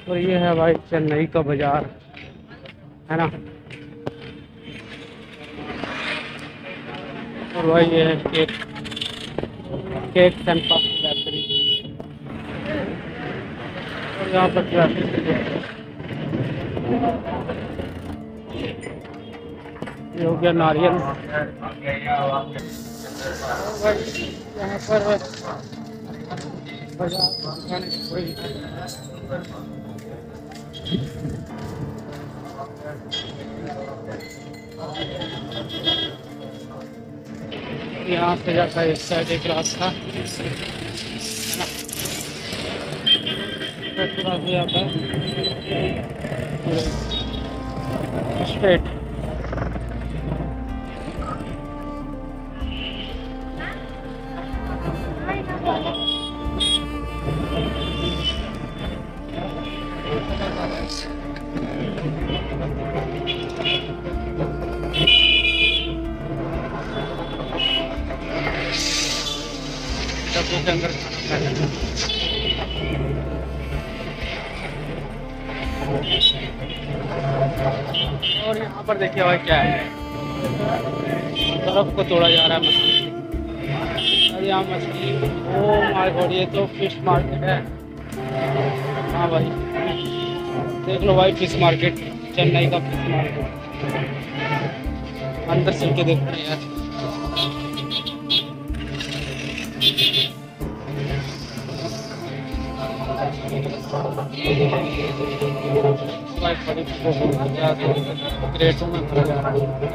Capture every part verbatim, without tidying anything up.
तो ये है भाई चेन्नई का बाजार, है ना। और भाई ये है cake cake and pasta bakery. और यहाँ पर ट्रैफिक ये हो गया नारियल। यहाँ पर बाजार यहाँ से जाता है इस साइड एक रास्ता आता है स्ट्रेट। के अंदर खाना खाना और यहाँ पर देखिए भाई क्या है, बर्फ को तोड़ा जा रहा है मछली। और यहाँ मछली, ओ माय गॉड, ये तो फिश मार्केट है। हाँ भाई देख लो भाई, फिश मार्केट, चेन्नई का फिश मार्केट। अंदर चल के देखते हैं यार। क्रेटों में भरा जा रहा है।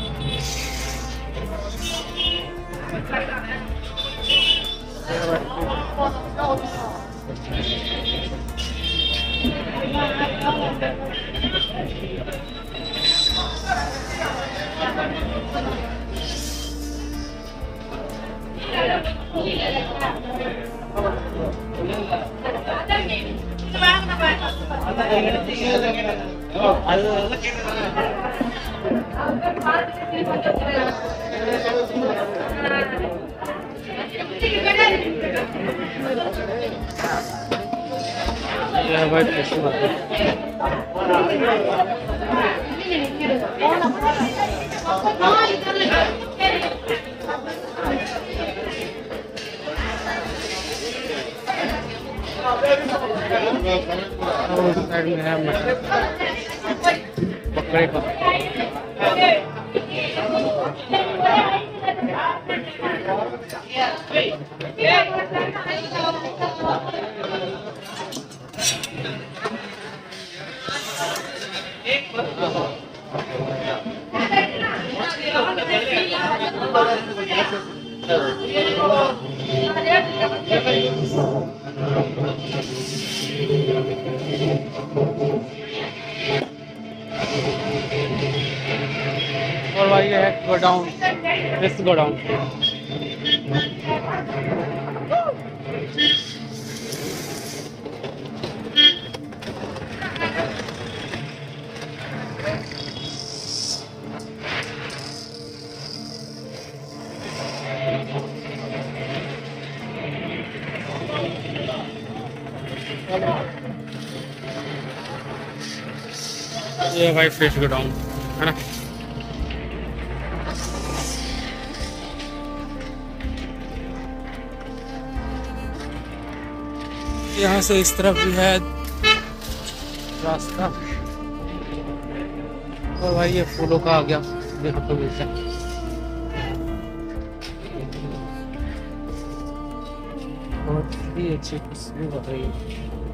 ये भाई फिश मार्केट। साइड में है बकरे का। और भाई ये है गोडाउन, दिस गोडाउन। ये भाई फिश गोडाउन है ना। यहाँ से इस तरफ भी है रास्ता। और भाई ये फूलों का आ गया, देखो तो मिलता है। बहुत ही अच्छी खुशबू आ रही है।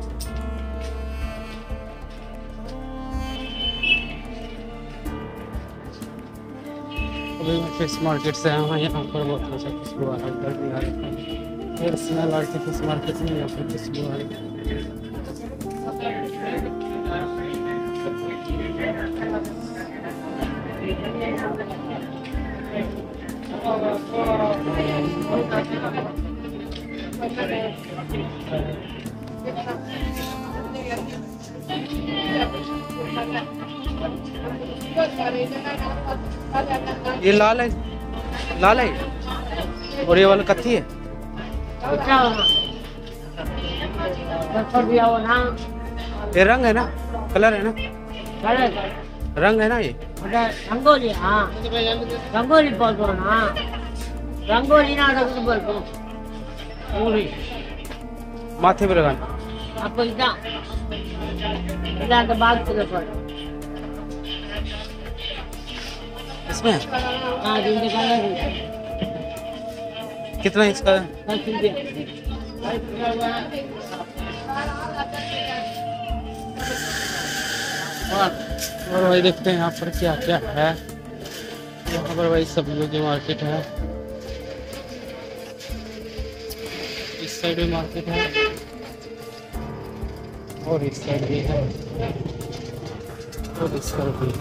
अभी मैं फिश मार्केट से आया हूँ, यहाँ पर बहुत अच्छा खुशबू आ रहा है। इधर भी आ रहा है, फिर स्मेल आ रही थी फिश मार्केट में, यहाँ पर खुशबू आ रही है। ये लाल है, लाल है, और ये वाला कत्थी है। ये रंग है ना, कलर है ना, कलर रंग है ना ये। रंगोली हाँ रंगोली बोलते ना रंगोली ना रंग बोलते पूरी माथे पे लगाना। आपको इतना इतना तो बात कर पर इसमें हाँ जिनके कलर कितना इसका? दस रुपये और भाई देखते हैं यहाँ पर क्या क्या है। यहाँ पर भाई सब्जियों की मार्केट है, इस साइड भी मार्केट है और इस साइड भी है और इस साइड भी।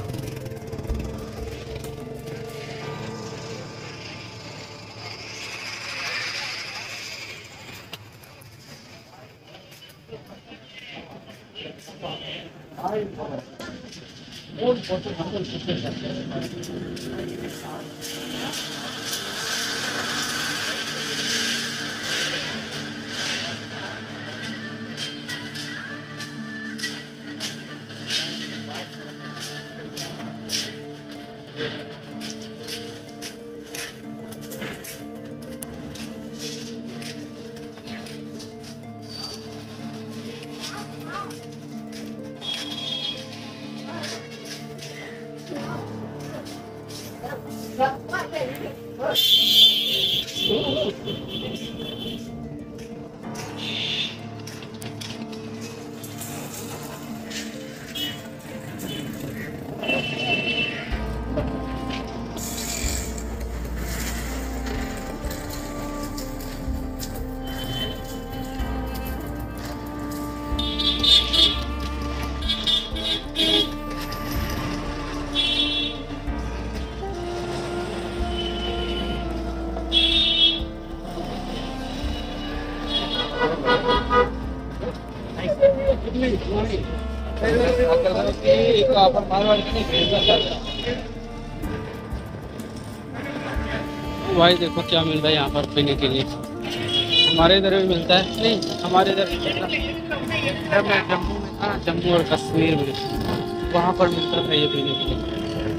भाई देखो क्या मिल रहा है यहाँ पर पीने के लिए। हमारे इधर भी मिलता है, नहीं हमारे इधर भी मिलता है। मैं जम्मू में था, जम्मू और कश्मीर में, वहाँ पर मिलता था ये पीने के लिए।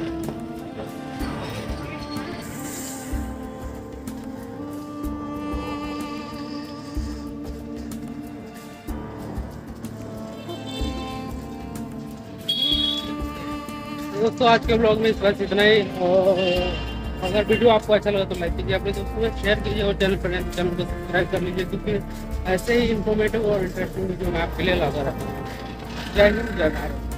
दोस्तों आज के ब्लॉग में इस बस इतना ही। और अगर वीडियो आपको अच्छा लगा तो लाइक कीजिए, अपने दोस्तों में शेयर कीजिए और चैनल पर चैनल को सब्सक्राइब कर लीजिए, क्योंकि ऐसे ही इन्फॉर्मेटिव और इंटरेस्टिंग वीडियो मैं आपके लिए लाता रहता हूँ। जय हिंद, जय भारत।